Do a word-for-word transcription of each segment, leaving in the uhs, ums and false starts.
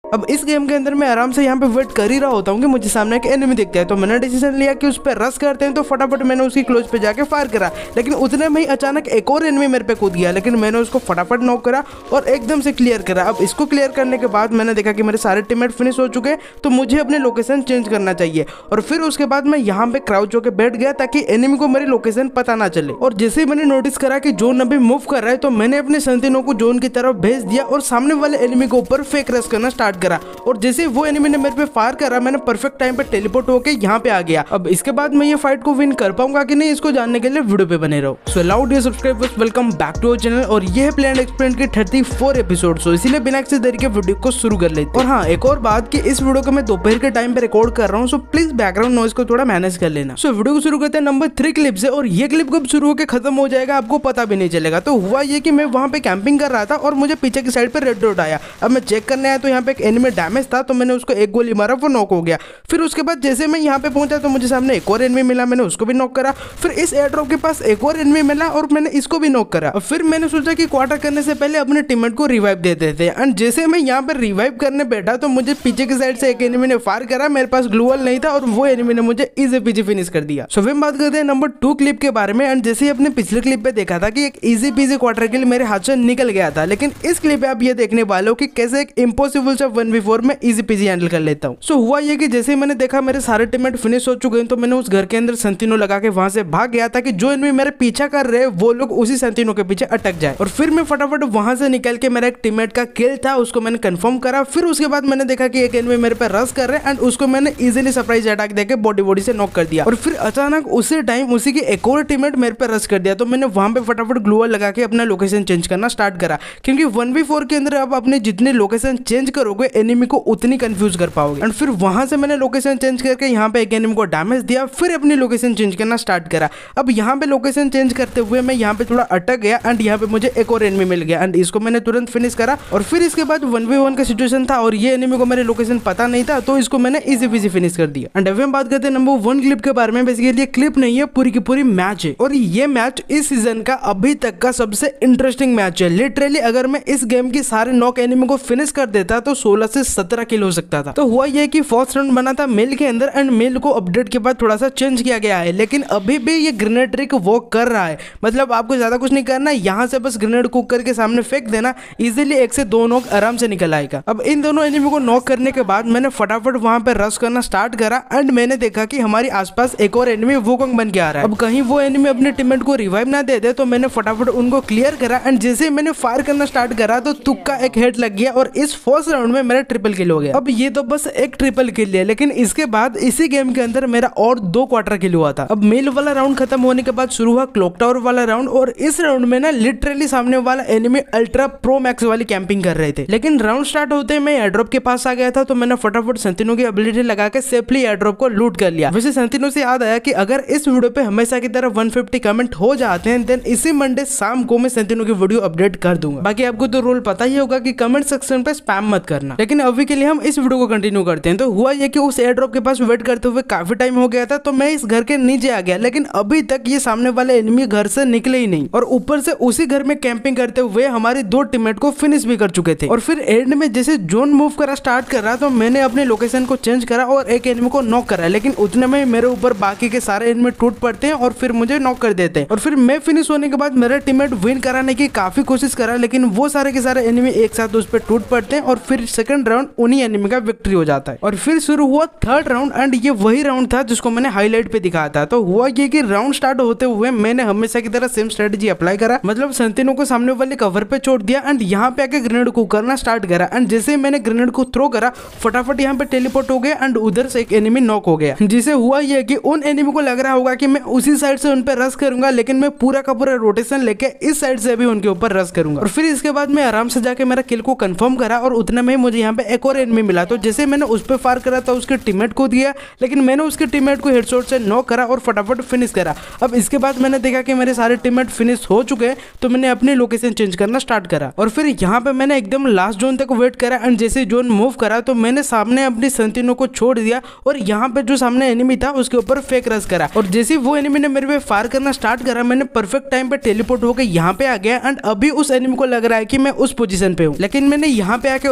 अब इस गेम के अंदर मैं आराम से यहाँ पे वेट कर ही रहा होता हूँ कि मुझे सामने एक एनिमी दिखता है, तो मैंने डिसीजन लिया कि उस पर रश करते हैं। तो फटाफट मैंने उसकी क्लोज पे जाके फायर करा, लेकिन उतने में ही अचानक एक और एनिमी मेरे पे कूद गया, लेकिन मैंने उसको फटाफट नॉक करा और एकदम से क्लियर करा। अब इसको क्लियर करने के बाद मैंने देखा कि मेरे सारे टीममेट फिनिश हो चुके हैं, तो मुझे अपनी लोकेशन चेंज करना चाहिए। और फिर उसके बाद मैं यहाँ पे क्राउच होकर बैठ गया ताकि एनिमी को मेरी लोकेशन पता ना चले। और जैसे ही मैंने नोटिस करा कि जोन अभी मूव कर रहा है, तो मैंने अपने सेंटिनों को जोन की तरफ भेज दिया और सामने वाले एनिमी के ऊपर फेक रश करना स्टार्ट करा। और जैसे वो एनिमी ने मेरे पे फायर करा, मैंने परफेक्ट टाइम पे टेलीपोर्ट होके यहाँ पे आ गया। अब इसके बाद मैं ये फाइट को विन कर पाऊंगा कि नहीं, इसको जानने के लिए वीडियो पे बने रहो। So loud dear subscribers, welcome back to our channel. और ये है प्लान एक्सपेरिमेंट की थर्टी फोर एपिसोड। सो इसीलिए बिना किसी देरी के वीडियो को शुरू कर लेते। और हाँ, एक और बात कि इस वीडियो को मैं दोपहर के टाइम पे रिकॉर्ड कर रहा हूँ, सो प्लीज बैकग्राउंड नॉइज को थोड़ा मैनेज कर लेना। सो वीडियो को शुरू करते हैं नंबर थ्री क्लिप से। और ये क्लिप कब शुरू होकर खत्म हो जाएगा आपको पता भी नहीं चलेगा। तो हुआ ये कि मैं वहाँ पे कैंपिंग कर रहा था और मुझे पीछे की साइड पे रेड डॉट आया। अब मैं चेक करने आया तो यहाँ पे एक एनिमी डैमेज था, तो मैंने उसको एक गोली मारा, वो नॉक हो गया। फिर उसके बाद जैसे मैं यहाँ पे पहुंचा तो मुझे सामने एक और एनिमी मिला, मैंने उसको भी नॉक करा। फिर इस एयर ड्रॉप के पास एक और एनिमी मिला और मैंने इसको भी नॉक करा। फिर मैंने सोचा कि क्वार्टर करने से पहले अपने टीममेट को रिवाइव दे देते हैं। एंड जैसे मैं यहाँ पे रिवाइव करने बैठा तो मुझे पीछे की साइड से एक एनिमी ने फायर करा। मेरे पास ग्लूवल नहीं था और वो एनिमी ने मुझे इजी पीजी फिनिश कर दिया। सो हम बात करते हैं नंबर टू क्लिप के बारे में। एंड जैसे ही अपने पिछले क्लिप पे देखा था कि एक इजी पीजी क्वार्टर किल मेरे हाथ से निकल गया था, लेकिन इस क्लिप पे आप ये देखने वाले हो कि कैसे एक इम्पॉसिबल सा वन वी फोर में इजी पीजी हैंडल कर लेता हूँ। सो हुआ ये कि जैसे मैंने देखा मेरे सारे टीममेट फिनिश हो चुके हैं, तो मैंने उस घर के अंदर सेंटिनो लगा के वहां से भाग गया ताकि जो एनिमी मेरे पीछा कर रहे हैं वो लोग उसी सेंटिनो के पीछे अटक जाए। और फिर मैं फटाफट वहां से निकल के मेरा एक टीममेट का किल था उसको मैंने कंफर्म करा। फिर उसके बाद मैंने देखा कि एक एनिमी मेरे पे रश कर रहे हैं एंड उसको मैंने इजीली सरप्राइज अटैक देके बॉडी बॉडी से नॉक कर दिया। और फिर अचानक उसी टाइम उसी की एक और टीममेट मेरे पे रश कर दिया, तो मैंने वहां पे फटाफट ग्लूवल लगा के अपना लोकेशन चेंज करना स्टार्ट करा, क्योंकि वन वी फोर के अंदर आप अपनी जितनी लोकेशन चेंज करोगे एनिमी को उतनी कंफ्यूज कर पाओगे। एंड फिर वहां से मैंने लोकेशन चेंज करके यहाँ पे एक एनिमी को डैमेज दिया, फिर अपनी लोकेशन चेंज करना स्टार्ट करा। अब यहाँ पे लोकेशन चेंज करते हुए मैं यहाँ पे थोड़ा अटक गया एंड यहाँ पे मुझे एक और एनिमी मिल गया एंड इसको मैंने तुरंत फिनिश करा। और फिर इसके बाद वन वी वन का सिचुएशन था और ये एनिमी को मेरे लोकेशन पता नहीं था, तो इसको मैंने इजी पीजी फिनिश कर दिया। एंड अभी हम बात करते हैं नंबर वन क्लिप के बारे में। बेसिकली ये क्लिप नहीं है, पूरी की पूरी मैच है और ये मैच इस सीजन का अभी तक का सबसे इंटरेस्टिंग मैच है। लिटरली अगर मैं इस गेम की सारे नॉक एनिमी को फिनिश कर देता तो सोलह से सत्रह किल हो सकता था। तो हुआ ये कि फर्स्ट राउंड बना था मेल के अंदर एंड मेल को अपडेट के बाद थोड़ा सा चेंज किया गया है, लेकिन अभी भी ये ग्रेनेड ट्रिक वर्क कर रहा है। मतलब आपको ज्यादा कुछ नहीं करना, यहाँ से बस ग्रेनेड कुक करके सामने फेंक देना, इजीली एक से दो नॉक आराम से निकल आएगा। अब इन दोनों एनिमी को नॉक करने के बाद मैंने फटाफट वहां पे रश करना स्टार्ट करा एंड मैंने देखा कि हमारी आसपास एक और एनिमी वोकंग बन के आ रहा है। अब कहीं वो एनिमी अपने टीममेट को रिवाइव ना दे दे, तो मैंने फटाफट उनको क्लियर करा एंड जैसे ही मैंने फायर करना स्टार्ट करा तो तुक्का एक हेड लग गया और इस फर्स्ट राउंड में मेरा ट्रिपल किल हो गया। अब ये तो बस एक ट्रिपल किल है, लेकिन इसके बाद इसी गेम के अंदर मेरा और दो क्वार्टर किल हुआ था। अब मेल वाला राउंड खत्म होने के बाद शुरू हुआ क्लॉक टावर वाला राउंड और इस राउंड में ना लिटरली सामने वाला एनिमी अल्ट्रा प्रो मैक्स वाली कैंपिंग कर रहे थे। लेकिन राउंड स्टार्ट होते ही मैं एयरड्रॉप के पास आ गया था, तो मैंने फटाफट सेंटिनो की एबिलिटी लगा के सेफली एयरड्रॉप को लूट कर लिया। वैसे सेंटिनो से याद आया कि अगर इस वीडियो पे हमेशा की तरह वन फिफ्टी कमेंट हो जाते हैं देन इसी मंडे शाम को मैं सेंटिनो की वीडियो अपडेट कर दूंगा। बाकी आपको तो रूल पता ही होगा कि कमेंट सेक्शन पे स्पैम मत करना। लेकिन अभी के लिए हम इस वीडियो को कंटिन्यू करते हैं। तो हुआ ये कि उस एयरड्रॉप के पास वेट करते हुए काफी टाइम हो गया था, तो मैं इस घर के नीचे आ गया, लेकिन अभी तक ये सामने वाले एनिमी घर से निकले ही नहीं और ऊपर से उसी घर में कैंपिंग करते हुए हमारे दो टीममेट को फिनिश भी कर चुके थे। और फिर एंड में जैसे जोन मूव करा स्टार्ट कर रहा तो मैंने अपने लोकेशन को चेंज करा और एक एनिमी को नॉक करा, लेकिन उतने में मेरे ऊपर बाकी के सारे एनिमी टूट पड़ते हैं और फिर मुझे नॉक कर देते हैं। और फिर मैं फिनिश होने के बाद मेरा टीममेट विन कराने की काफी कोशिश करा, लेकिन वो सारे के सारे एनिमी एक साथ उस पर टूट पड़ते हैं और फिर सेकंड राउंड उन्हीं एनिमी का विक्ट्री हो जाता है। और फिर शुरू हुआ थर्ड राउंड एंड ये वही राउंड था जिसको मैंने हाईलाइट पे दिखाया था। तो हुआ ये कि राउंड स्टार्ट होते हुए मैंने हमेशा की तरह सेम स्ट्रेटजी अप्लाई करा, मतलब सेंटिनो को सामने वाले कवर पे छोड़ दिया एंड यहाँ पे आके ग्रेनेड को करना स्टार्ट करा। एंड जैसे ही मैंने ग्रेनेड को थ्रो करा फटाफट यहाँ पे टेलीपोर्ट हो गया एंड उधर से एक एनिमी नॉक हो गया, जिसे हुआ ये कि उन एनिमी को लग रहा होगा कि मैं उसी साइड से उन पे रश करूंगा, लेकिन मैं पूरा का पूरा रोटेशन लेके इस साइड से भी उनके ऊपर रश करूंगा। और फिर इसके बाद मैं आराम से जाके मेरा किल को कंफर्म करा और उतने में मुझे यहाँ पे एक और एनिमी मिला। तो जैसे मैंने उस पर फायर करा था उसके टीममेट को दिया, लेकिन मैंने उसके टीममेट को हेडशॉट से नॉक करा और फटाफट फिनिश करा। अब इसके बाद मैंने देखा कि मेरे सारे टीममेट फिनिश हो चुके हैं, तो मैंने अपनी लोकेशन चेंज करना स्टार्ट करा और फिर यहाँ पे मैंने एकदम लास्ट जोन तक वेट करा एंड जैसे जोन मूव करा तो मैंने सामने अपनी सेंटिनो को छोड़ दिया और यहाँ पे जो सामने एनिमी था उसके ऊपर फेक रश करा। और जैसे वो एनिमी ने मेरे पे फायर करना स्टार्ट करा मैंने परफेक्ट टाइम पे टेलीपोर्ट होकर यहाँ पे आ गया एंड अभी उस एनिमी को लग रहा है कि मैं उस पोजीशन पे हूँ, लेकिन मैंने यहाँ पे आके उसको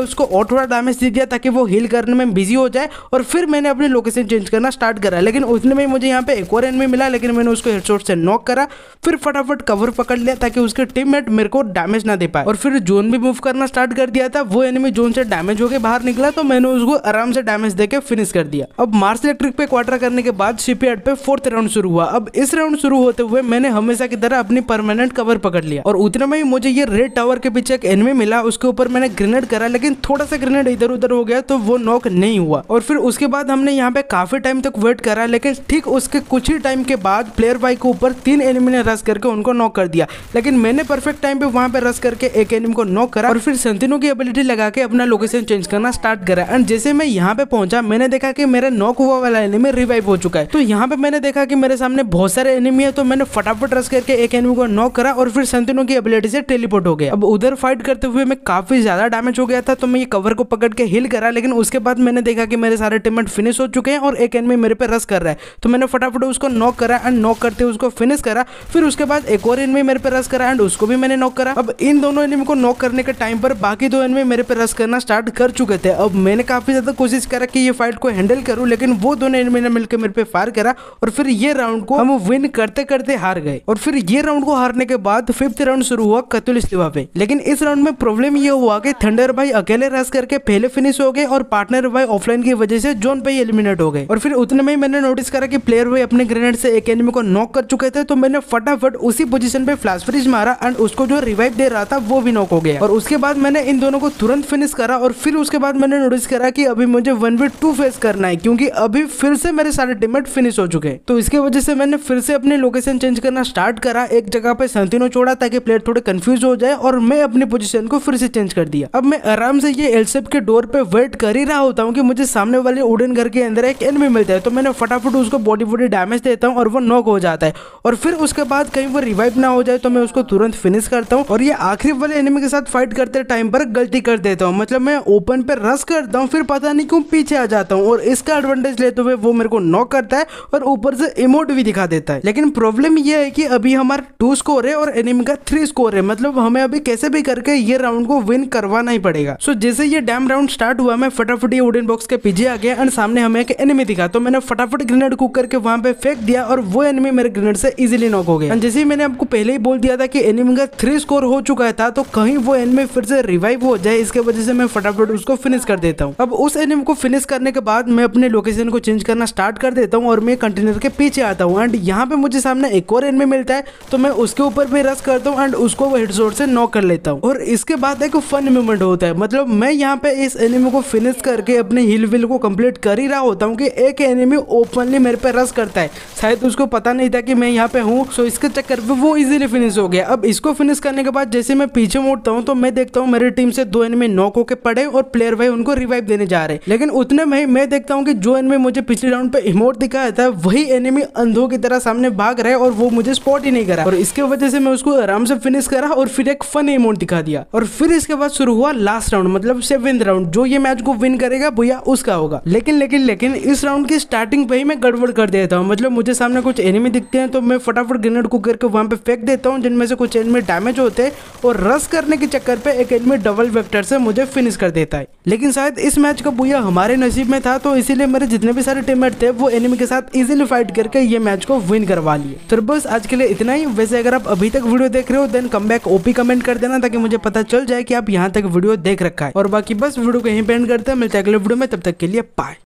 और थोड़ा डैमेज दे दिया ताकि वो हील करने में बिजी हो जाए, और फिर मैंने अपनी लोकेशन चेंज करना स्टार्ट करा। लेकिन उतने में मुझे यहाँ पे एक और एनिमी मिला, लेकिन मैंने उसको हेडशॉट से नॉक करा, फिर फटाफट कवर पकड़ लिया ताकि उसके टीममेट मेरे को डैमेज ना दे पाए, और फिर जोन भी मूव करना स्टार्ट कर दिया था। वो एनिमी जोन से डैमेज होकर बाहर निकला तो मैंने उसको आराम से डैमेज देके फिनिश कर दिया। अब मार्स इलेक्ट्रिक पे क्वार्टर करने के बाद शिपयार्ड पे फोर्थ राउंड शुरू हुआ। अब इस राउंड शुरू होते हुए मैंने हमेशा की तरह अपनी परमानेंट कवर पकड़ लिया, और उतने में ही मुझे ये रेड टावर के पीछे एक एनिमी मिला। उसके ऊपर मैंने ग्रेनेड करा, लेकिन थोड़ा सा ग्रेनेड इधर उधर हो गया तो वो नॉक नहीं हुआ। और फिर उसके बाद हमने यहाँ पे काफी टाइम तक वेट करा, लेकिन ठीक उसके कुछ ही टाइम के बाद प्लेयर वाई के ऊपर तीन एनिमी ने रश करके उनको नॉक कर दिया। लेकिन मैंने परफेक्ट टाइम पे वहां पे रश करके एक एनिमी को नॉक करा, और फिर सेंटिनो की एबिलिटी लगा के अपना लोकेशन चेंज करना स्टार्ट करा। एंड जैसे मैं यहाँ पे पहुंचा, मैंने देखा कि मेरा नॉक हुआ वाला एनिमी रिवाइव हो चुका है। तो यहाँ पे मैंने देखा कि मेरे सामने बहुत सारे एनिमी है, तो मैंने फटाफट रश करके एक एनिमी को नॉक करा, और फिर सेंटिनो की एबिलिटी से टेलीपोर्ट हो गया। अब उधर फाइट करते हुए मैं काफी ज्यादा डैमेज हो गया था, तो मैं ये कवर को पकड़ के हिल करा। लेकिन उसके बाद मैंने देखा कि मेरे सारे टीममेट फिनिश हो चुके हैं और एक एनिमी मेरे पे रश कर रहा है, तो मैंने फटाफट उसको नॉक करा एंड नॉक करते हुए उसको फिनिश करा। फिर उसके बाद एक और एनिमी मेरे पे रश करा एंड उसको भी मैंने नॉक करा। अब इन दोनों एनिमी को नॉक करने के टाइम पर बाकी दो एनिमी मेरे पे रश करना स्टार्ट कर चुके थे। अब मैंने काफी ज्यादा कोशिश करा कि ये फाइट को हैंडल करूं, लेकिन वो दोनों एनिमी ने मिलकर मेरे पे फायर करा, और फिर ये राउंड को हम विन करते करते हार गए। और फिर ये राउंड को हारने के बाद फिफ्थ राउंड शुरू हुआ कतुलिस्तिवा पे। लेकिन इस राउंड में प्रॉब्लम ये हुआ कि थंडर भाई अकेले रश करके पहले फिनिश हो गए, और पार्टनर भाई ऑफलाइन की वजह से जोन पे एलिमिनेट हो गए। और फिर उतने में ही मैंने नोटिस करा कि प्लेयर भाई अपने ग्रेनेड से एक एनिमी को नॉक कर चुके थे, तो मैंने फटाफट उसी पोजीशन पे फ्लैश फ्रीज मारा एंड उसको जो रिवाइव दे रहा था वो भी नॉक हो गया। और उसके बाद मैंने इन दोनों को तुरंत फिनिश करा, और फिर उसके बाद मैंने नोटिस करा कि अभी मुझे वन वी टू फेस करना है, क्योंकि अभी फिर से मेरे सारे टीममेट फिनिश हो चुके हैं। तो इसके वजह से मैंने फिर से अपनी लोकेशन चेंज करना स्टार्ट करा। एक जगह पे सेंटिनो छोड़ा ताकि प्लेयर थोड़े कंफ्यूज हो जाए, और मैं अपनी पोजीशन को फिर से चेंज कर दिया। अब मैं आराम से ये एलसेप के डोर पे वेट कर ही रहा होता हूँ कि मुझे सामने वाले वुडन घर के अंदर एक एनिमी मिलता है, तो मैंने फटाफट उसको बॉडी बॉडी डैमेज देता हूँ और वो नॉक हो जाता है। और फिर उसके बाद कहीं वो रिवाइव ना हो जाए तो मैं उसको तुरंत फिनिश करता हूँ। और ये आखिरी वाले एनिमी के साथ फाइट करते टाइम पर गलती कर देता हूँ, मतलब मैं ओपन पे रश करता हूँ, फिर पता नहीं क्यों पीछे आ जाता हूँ, और इसका एडवांटेज लेते हुए वो मेरे को नॉक करता है और ऊपर से इमोट भी दिखा देता है। लेकिन प्रॉब्लम ये है कि अभी हमारा टू स्कोर है और एनिमी का थ्री स्कोर है, मतलब हमें अभी कैसे भी करके ये राउंड को विन करवाना ही पड़ेगा। सो जैसे ये डैम राउंड स्टार्ट हुआ, मैं फटाफट ये वुडन बॉक्स के पीछे आ गया एंड सामने हमें एक एनिमी दिखा, तो मैंने फटाफट ग्रेनेड कुक करके वहां पे फेंक दिया, और वो एनिमी मेरे ग्रेनेड से इजीली नॉक हो गया। एंड जैसे मैंने आपको पहले ही बोल दिया था कि एनिमी का थ्री स्कोर हो चुका था, तो कहीं वो एनिमी फिर से रिवाइव हो जाए, इसके वजह से मैं फटाफट उसको फिनिश कर देता हूँ। अब उस एनिमी को फिनिश करने के बाद मैं अपने लोकेशन को चेंज करना स्टार्ट कर देता हूँ, और मैं कंटेनर के पीछे आता हूँ। एंड यहाँ पे मुझे सामने एक और एनिमी मिलता है, तो मैं उसके ऊपर भी रश करता हूँ एंड उसको हेडशॉट से नॉक कर लेता हूँ। और इसके बाद एक फन मोमेंट होता है, मतलब मैं यहाँ पे इस एनिमी को फिनिश करके अपने हिल विल को कंप्लीट कर ही रहा होता हूँ कि एक एनिमी ओपनली मेरे पे रश करता है। शायद उसको पता नहीं था कि मैं यहाँ पे हूँ, सो इसके चक्कर पे वो इजीली फिनिश हो गया। अब इसको फिनिश करने के बाद जैसे मैं पीछे मुड़ता हूँ तो मैं देखता हूँ मेरी टीम से दो एनिमी नॉक होके पड़े और प्लेयर भाई उनको रिवाइव देने जा रहे। लेकिन उतने में मैं देखता हूँ कि जो एनिमी मुझे पिछले राउंड पे इमोट दिखाया था, वही एनिमी अंधों की तरह सामने भाग रहे और वो मुझे स्पॉट ही नहीं करा, और इसके वजह से मैं उसको आराम से फिनिश करा और फिर एक फन इमोट दिखा दिया। और फिर इसके बाद शुरू हुआ लास्ट राउंड, मतलब सेवेंथ राउंड। जो ये मैच को विन करेगा भैया उसका होगा। लेकिन लेकिन लेकिन इस राउंड की स्टार्टिंग पे ही मैं गड़बड़ कर देता हूँ, मतलब मुझे सामने कुछ एनिमी दिखते हैं तो मैं फटाफट ग्रेनेड को करके वहां पे फेंक देता हूँ, जिनमें से कुछ एनिमी डैमेज होते हैं, और रश करने के चक्कर पे एक एनिमी डबल वेक्टर से मुझे फिनिश कर देता है। लेकिन शायद इस मैच का भैया हमारे नसीब में था, तो इसीलिए मेरे जितने भी सारे टीममेट थे वो एनिमी के साथ इजीली फाइट करके ये मैच को विन करवा लिए। तो बस आज के लिए इतना ही। वैसे अगर आप अभी तक वीडियो देख रहे हो then come back OP comment कर देना, ताकि मुझे पता चल जाए कि आप यहाँ तक वीडियो देख रखा है। और बाकी बस वीडियो को यहीं पे एंड करते हैं, मिलते हैं अगले वीडियो में, तब तक के लिए बाय।